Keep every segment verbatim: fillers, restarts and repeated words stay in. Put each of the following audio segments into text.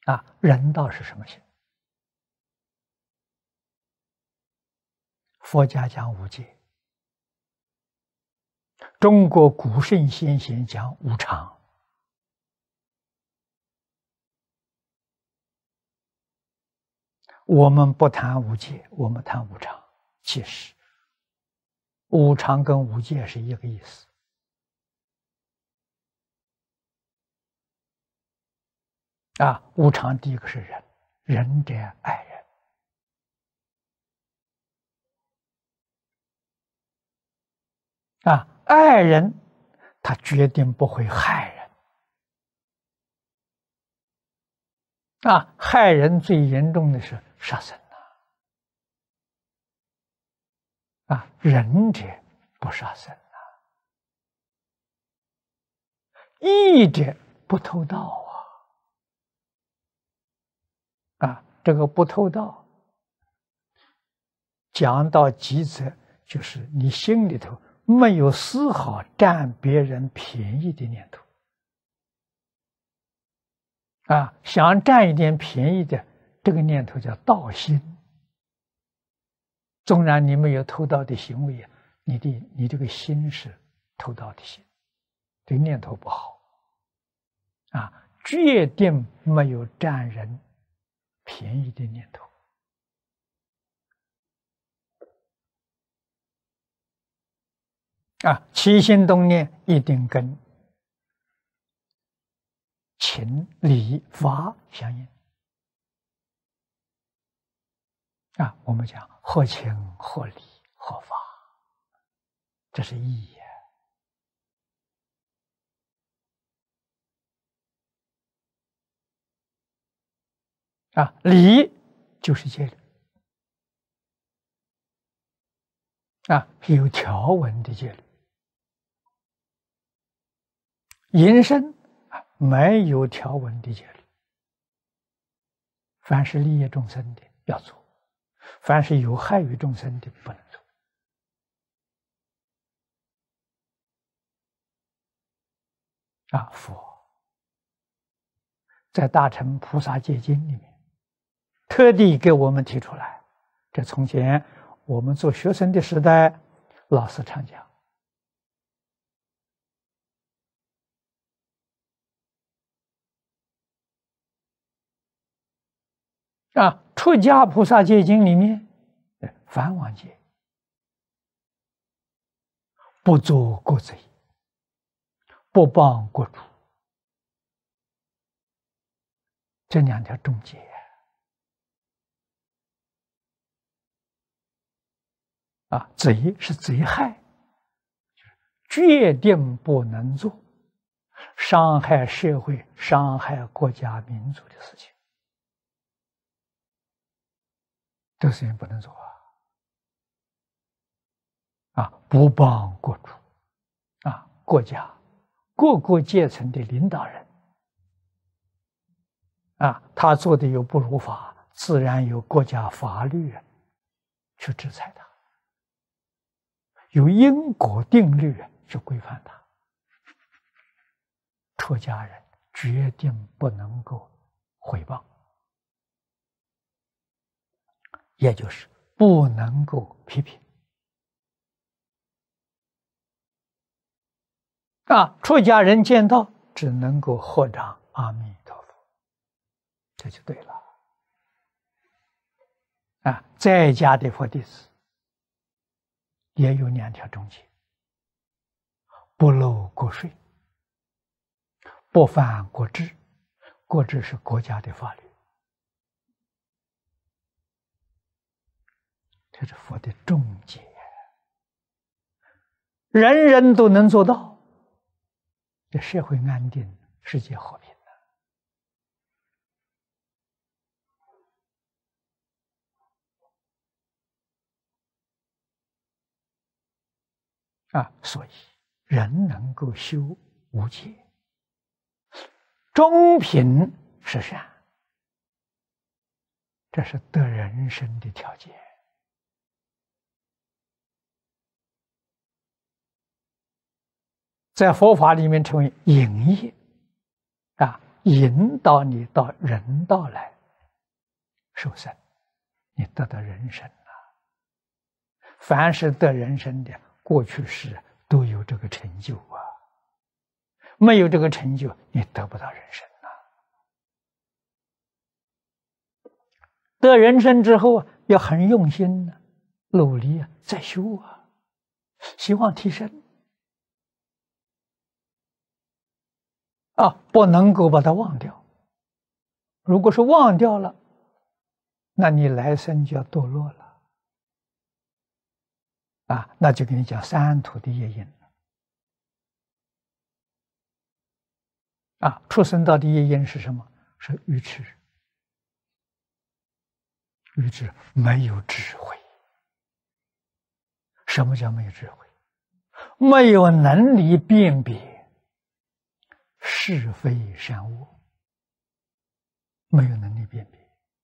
啊，人道是什么心？佛家讲无戒，中国古圣先贤讲无常。我们不谈无戒，我们谈无常。其实，无常跟无戒是一个意思。啊，无常第一个是人，仁者爱人。啊，爱人，他决定不会害人。啊，害人最严重的是杀生呐！啊，仁者不杀生呐，义者不偷盗啊！啊，这个不偷盗，讲到极致，就是你心里头没有丝毫占别人便宜的念头。啊，想占一点便宜的这个念头叫盗心。纵然你没有偷盗的行为，你的你这个心是偷盗的心，这个念头不好。啊，决定没有占人便宜的念头。啊，起心动念一定跟情理法相应。啊，我们讲合情合理合法，这是义呀。啊，理就是戒律。啊，有条文的戒律。淫身啊，没有条文的戒律。凡是利益众生的要做，凡是有害于众生的不能做。啊，佛在《大乘菩萨戒经》里面特地给我们提出来，这从前我们做学生的时代，老师常讲。啊，出家菩萨戒经里面，梵王戒，不作国贼，不帮国主，这两条重戒。啊，贼是贼害，决定不能做伤害社会、伤害国家民族的事情。这个事情不能做啊！啊，不帮国主，啊，国家各个阶层的领导人，啊，他做的有不如法，自然有国家法律去制裁他，有因果定律去规范他。出家人决定不能够毁谤。也就是不能够批评。啊，出家人见到只能够合掌阿弥陀佛，这就对了。啊，在家的佛弟子也有两条重戒：不漏国税，不犯国制。国制是国家的法律。这是佛的重戒，人人都能做到，这社会安定，世界和平啊！所以人能够修无戒，中品是善，这是得人生的条件。在佛法里面称为引业，啊， 引导你到人道来受生，你得到人生了。凡是得人生的，过去世都有这个成就啊。没有这个成就，你得不到人生啊。得人生之后啊，要很用心的、啊、努力啊，再修啊，希望提升啊，不能够把它忘掉。如果是忘掉了，那你来生就要堕落了啊！那就跟你讲三途的业因了啊！畜生道的业因是什么？是愚痴，愚痴没有智慧。什么叫没有智慧？没有能力辨别是非善恶，没有能力辨别。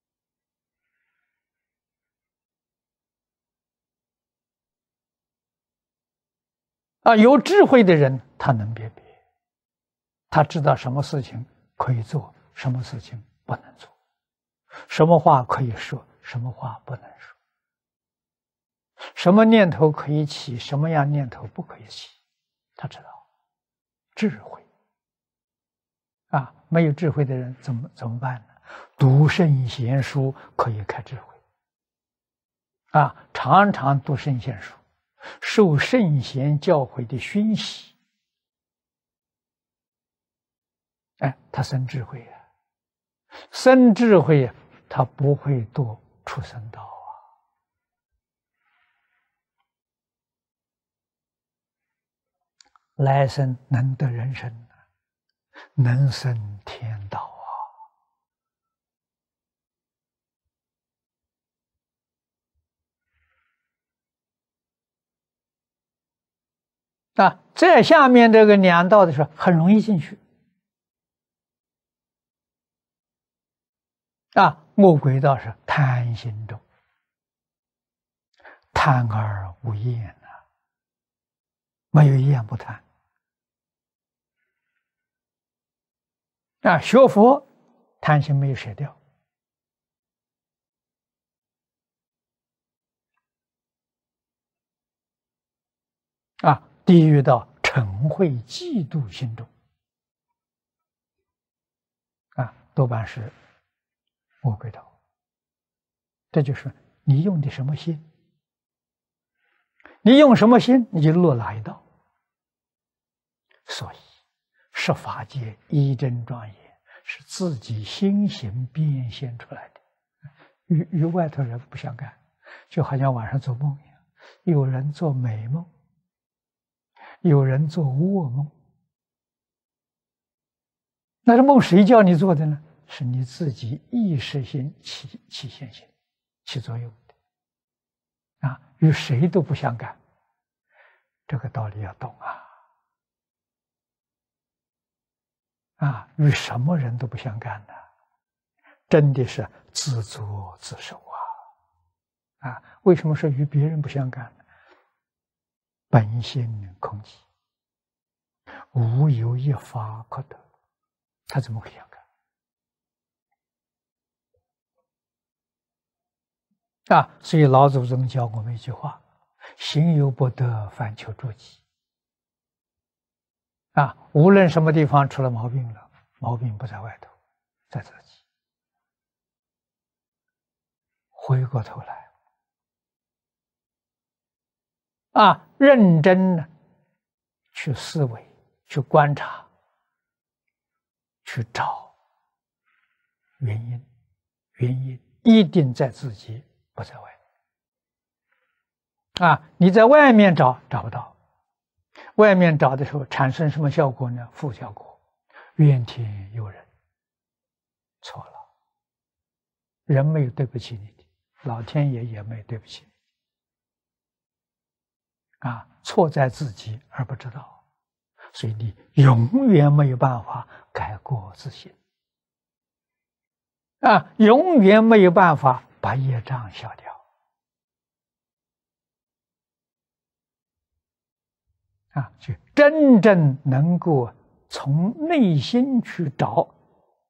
啊，有智慧的人他能辨别，他知道什么事情可以做，什么事情不能做，什么话可以说，什么话不能说，什么念头可以起，什么样念头不可以起，他知道。智慧啊，没有智慧的人怎么怎么办呢？读圣贤书可以开智慧啊，常常读圣贤书，受圣贤教诲的熏习，哎，他生智慧啊，生智慧啊，他不会堕畜生道啊。来生能得人生，能生天道啊！啊，在下面这个两道的时候，很容易进去。啊，恶鬼道是贪心重，贪而无厌啊，没有一样不贪。啊，学佛贪心没有舍掉。啊，地狱道嗔恚嫉妒心重，啊，多半是魔鬼道。这就是你用的什么心，你用什么心，你就落哪一道。所以十法界一真庄严是自己心行变现出来的，与与外头人不相干。就好像晚上做梦一样，有人做美梦，有人做噩梦。那这梦谁叫你做的呢？是你自己意识性起起现行起作用的啊，与谁都不相干。这个道理要懂啊！啊，与什么人都不相干的，真的是自作自受啊！啊，为什么说与别人不相干呢？本性空寂，无有一法可得，他怎么会相干？啊，所以老祖宗教我们一句话：行有不得，反求诸己。啊，无论什么地方出了毛病了，毛病不在外头，在自己。回过头来，啊，认真的去思维，去观察，去找原因，原因一定在自己，不在外面。啊，你在外面找找不到。外面找的时候产生什么效果呢？负效果，怨天尤人。错了，人没有对不起你的，老天爷也没有对不起你。啊，错在自己而不知道，所以你永远没有办法改过自新。啊，永远没有办法把业障消掉。啊，就真正能够从内心去找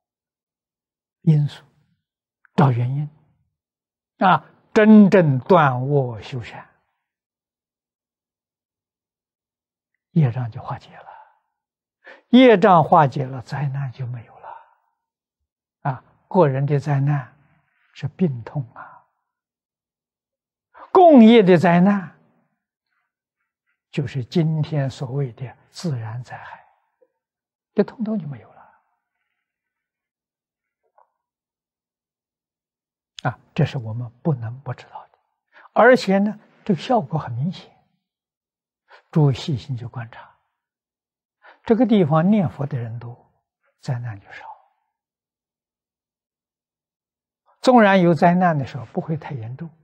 因素，找原因，啊，真正断恶修善，业障就化解了。业障化解了，灾难就没有了。啊，个人的灾难是病痛啊，共业的灾难就是今天所谓的自然灾害，这统统就没有了。啊，这是我们不能不知道的，而且呢，这个效果很明显。诸位细心去观察，这个地方念佛的人多，灾难就少。纵然有灾难的时候，不会太严重。